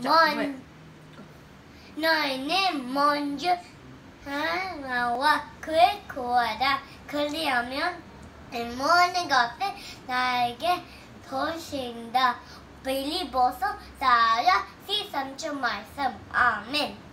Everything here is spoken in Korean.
너희는 먼저 하나와 그의 구하라. 그리하면 모든 것을 나에게 더신다. 빌립보서 4장 13절 말씀. 아멘.